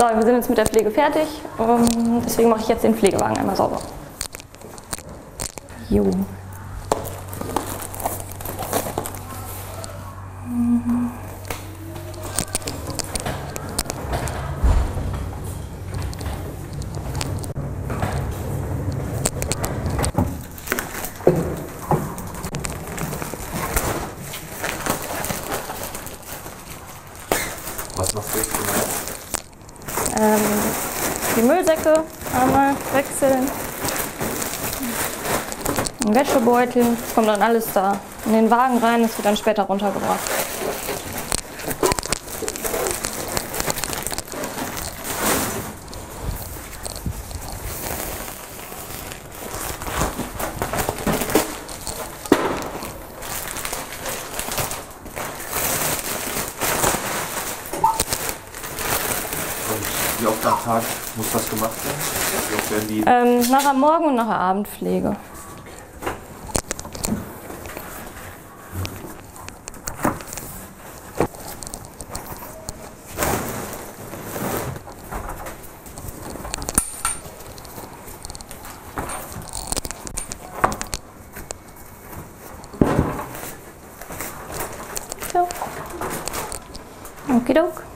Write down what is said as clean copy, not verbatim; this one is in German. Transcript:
So, wir sind jetzt mit der Pflege fertig. Deswegen mache ich jetzt den Pflegewagen einmal sauber. Jo. Was machst du jetzt genau? Die Müllsäcke einmal wechseln. Ein Wäschebeutel, das kommt dann alles da in den Wagen rein, das wird dann später runtergebracht. Wie oft am Tag muss das gemacht werden? Wie oft werden die? Nach der Morgen- und nach der Abendpflege. So. Okidok.